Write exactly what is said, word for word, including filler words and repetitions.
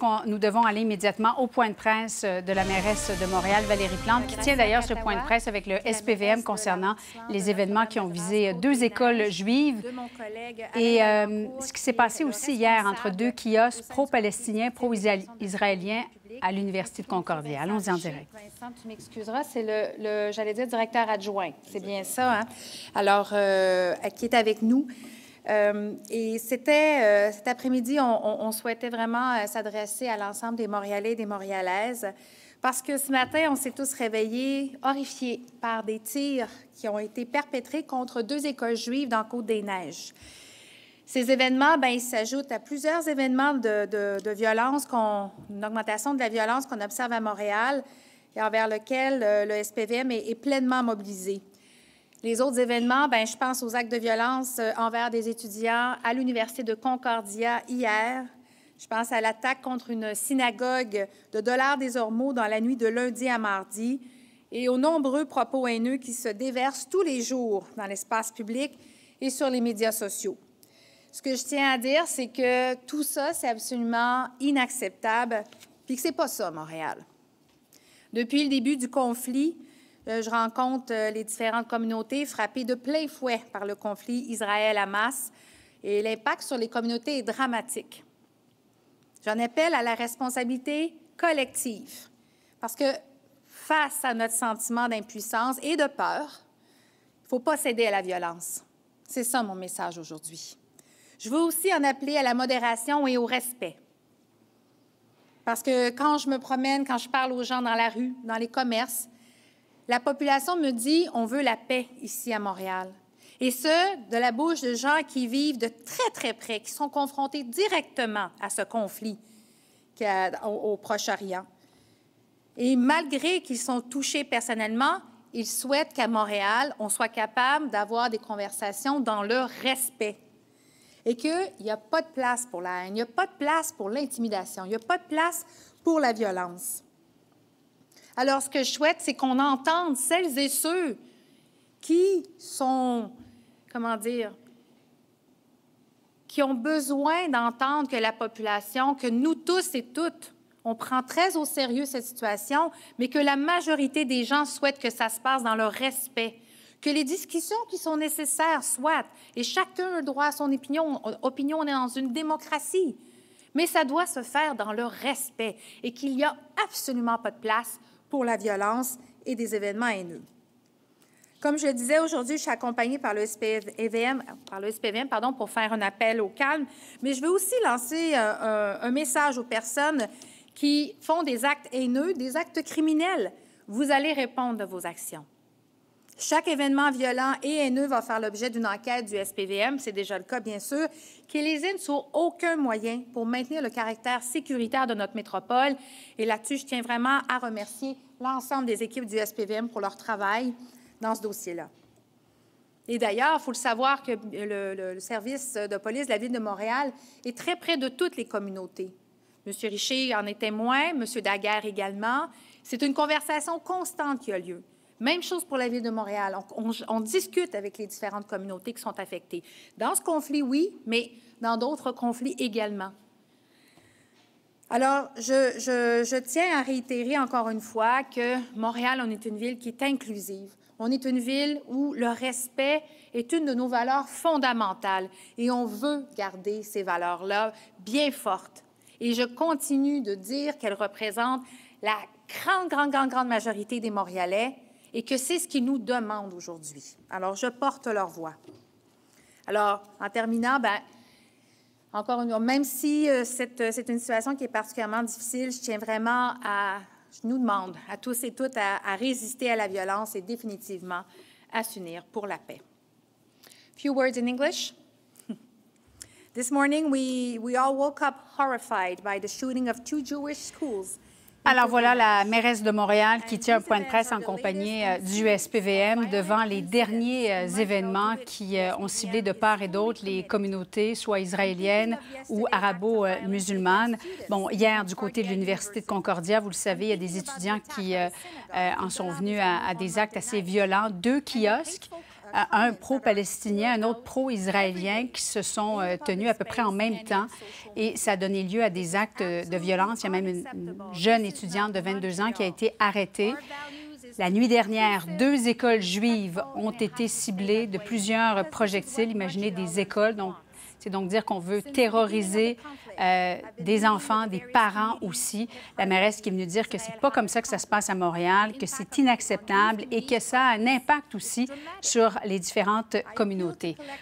qu'on nous devons aller immédiatement au point de presse de la mairesse de Montréal, Valérie Plante, qui tient d'ailleurs ce point de presse avec le S P V M concernant les événements qui ont visé deux écoles juives. Et euh, ce qui s'est passé aussi hier entre deux kiosques pro-palestiniens, pro-israéliens à l'Université de Concordia. Allons-y en direct. Vincent, tu m'excuseras, c'est le, le j'allais dire, directeur adjoint. C'est bien ça, hein? Alors, euh, qui est avec nous. Euh, et c'était, euh, cet après-midi, on, on, on souhaitait vraiment euh, s'adresser à l'ensemble des Montréalais et des Montréalaises parce que ce matin, on s'est tous réveillés horrifiés par des tirs qui ont été perpétrés contre deux écoles juives dans Côte-des-Neiges. Ces événements, bien, ils s'ajoutent à plusieurs événements de, de, de violence, qu'on, une augmentation de la violence qu'on observe à Montréal et envers lequel euh, le S P V M est, est pleinement mobilisé. Les autres événements, bien, je pense aux actes de violence envers des étudiants à l'Université de Concordia hier. Je pense à l'attaque contre une synagogue de Dollard-des-Ormeaux dans la nuit de lundi à mardi et aux nombreux propos haineux qui se déversent tous les jours dans l'espace public et sur les médias sociaux. Ce que je tiens à dire, c'est que tout ça, c'est absolument inacceptable, puis que c'est pas ça, Montréal. Depuis le début du conflit, je rencontre les différentes communautés frappées de plein fouet par le conflit Israël-Hamas et l'impact sur les communautés est dramatique. J'en appelle à la responsabilité collective parce que face à notre sentiment d'impuissance et de peur, il ne faut pas céder à la violence. C'est ça mon message aujourd'hui. Je veux aussi en appeler à la modération et au respect. Parce que quand je me promène, quand je parle aux gens dans la rue, dans les commerces, la population me dit « on veut la paix ici à Montréal ». Et ce, de la bouche de gens qui vivent de très, très près, qui sont confrontés directement à ce conflit au, au Proche-Orient. Et malgré qu'ils sont touchés personnellement, ils souhaitent qu'à Montréal, on soit capable d'avoir des conversations dans le respect. Et qu'il n'y a pas de place pour la haine, il n'y a pas de place pour l'intimidation, il n'y a pas de place pour la violence. Alors, ce que je souhaite, c'est qu'on entende celles et ceux qui sont, comment dire, qui ont besoin d'entendre que la population, que nous tous et toutes, on prend très au sérieux cette situation, mais que la majorité des gens souhaitent que ça se passe dans le respect, que les discussions qui sont nécessaires soient, et chacun a droit à son opinion, opinion, on est dans une démocratie, mais ça doit se faire dans le respect et qu'il n'y a absolument pas de place pour la violence et des événements haineux. Comme je le disais, aujourd'hui, je suis accompagnée par le S P V M, par le S P V M pardon, pour faire un appel au calme, mais je veux aussi lancer un, un message aux personnes qui font des actes haineux, des actes criminels. Vous allez répondre de vos actions. Chaque événement violent et haineux va faire l'objet d'une enquête du S P V M, c'est déjà le cas, bien sûr, qui lésine sur aucun moyen pour maintenir le caractère sécuritaire de notre métropole. Et là-dessus, je tiens vraiment à remercier l'ensemble des équipes du S P V M pour leur travail dans ce dossier-là. Et d'ailleurs, il faut le savoir que le, le, le service de police de la Ville de Montréal est très près de toutes les communautés. M. Richer en est témoin, M. Daguerre également. C'est une conversation constante qui a lieu. Même chose pour la Ville de Montréal. On, on, on discute avec les différentes communautés qui sont affectées. Dans ce conflit, oui, mais dans d'autres conflits également. Alors, je, je, je tiens à réitérer encore une fois que Montréal, on est une ville qui est inclusive. On est une ville où le respect est une de nos valeurs fondamentales et on veut garder ces valeurs-là bien fortes. Et je continue de dire qu'elles représentent la grande, grande, grande, grande majorité des Montréalais et que c'est ce qu'ils nous demandent aujourd'hui. Alors, je porte leur voix. Alors, en terminant, bien, encore une fois, même si euh, c'est, c'est une situation qui est particulièrement difficile, je tiens vraiment à, je nous demande à tous et toutes à, à résister à la violence et définitivement à s'unir pour la paix. Few words in English. This morning, we, we all woke up horrified by the shooting of two Jewish schools. Alors voilà la mairesse de Montréal qui tient un point de presse en compagnie du S P V M devant les derniers événements qui ont ciblé de part et d'autre les communautés, soit israéliennes ou arabo-musulmanes. Bon, hier, du côté de l'Université de Concordia, vous le savez, il y a des étudiants qui euh, en sont venus à, à des actes assez violents. Deux kiosques un pro-palestinien, un autre pro-israélien qui se sont euh, tenus à peu près en même temps et ça a donné lieu à des actes de violence. Il y a même une, une jeune étudiante de vingt-deux ans qui a été arrêtée. La nuit dernière, deux écoles juives ont été ciblées de plusieurs projectiles. Imaginez des écoles, donc c'est donc dire qu'on veut terroriser euh, des enfants, des parents aussi. La mairesse qui est venue dire que c'est pas comme ça que ça se passe à Montréal, que c'est inacceptable et que ça a un impact aussi sur les différentes communautés.